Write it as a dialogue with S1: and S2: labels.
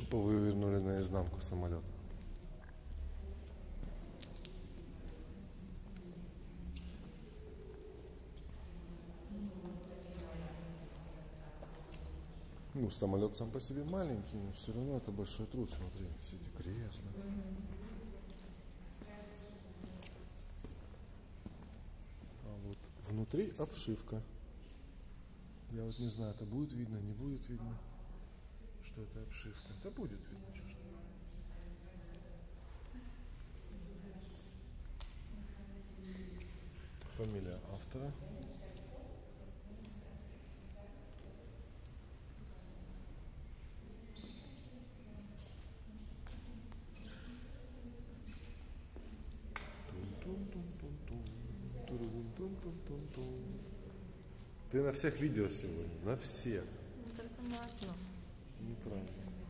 S1: Тупо вывернули наизнанку самолет. Ну, самолет сам по себе маленький, но все равно это большой труд. Смотри, все эти кресла. А вот внутри обшивка. Я вот не знаю, это будет видно, не будет видно, что это обшивка. Это будет видно, что ж. Фамилия автора. Ты на всех видео сегодня, на всех.
S2: Только на одно.
S1: Неправда.